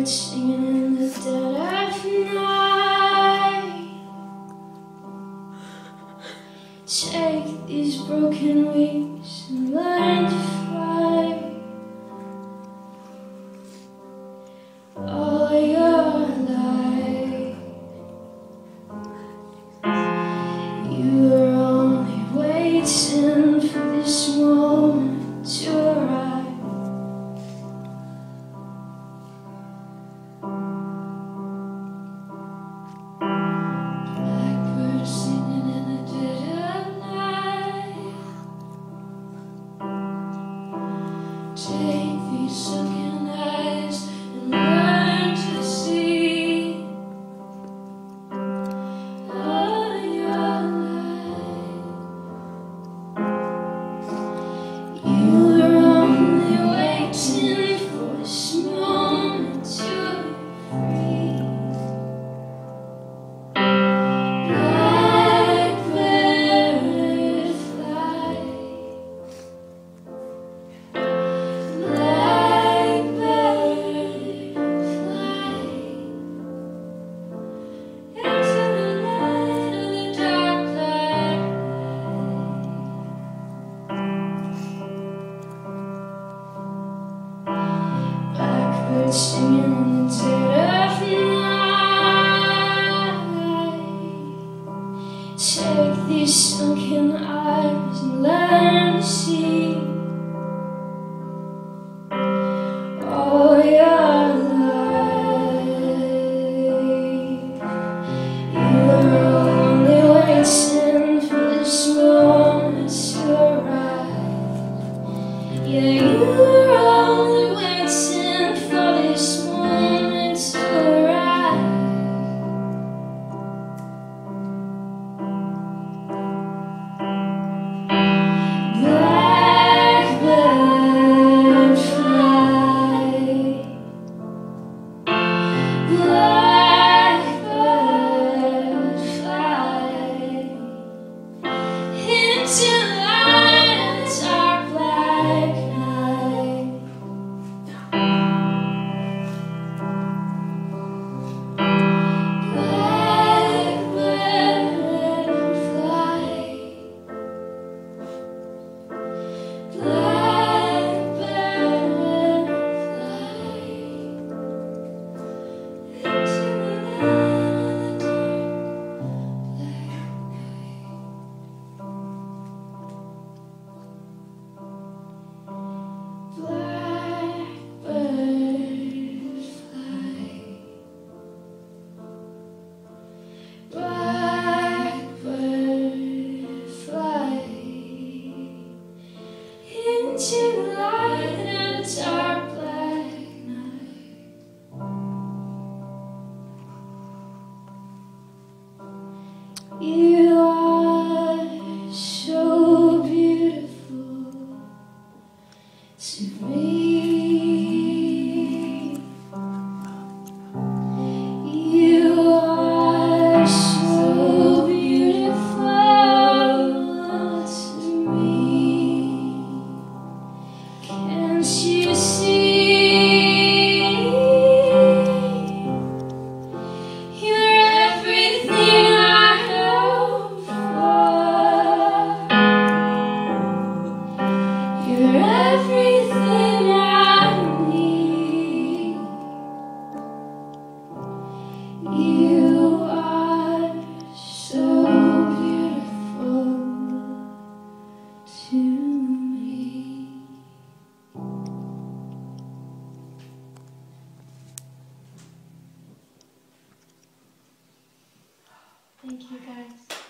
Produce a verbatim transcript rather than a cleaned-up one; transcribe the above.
Blackbird singing in the dead of night. Take these broken wings and learn to fly. All your life you were only waiting for this moment to arrive. Blackbird singing in the dead of night. Take these sunken eyes and learn to see. All your life you were only waiting for this moment to be free. Blackbird fly. Blackbird singing in the dead of night. Take these sunken eyes and learn to see. All your life you were only waiting for this moment to arrive. Yeah, you were only waiting for this moment to arrive. Blackbird fly. Blackbird fly into the light of the dark black night. Blackbird fly. Blackbird fly into the light of the dark black night. Blackbird fly. Blackbird fly into the light of the dark black night. You are so beautiful to me. You are so beautiful to me. Can't you see? You're everything I hope for. You're everything I need. You are so beautiful to me. Thank you, guys.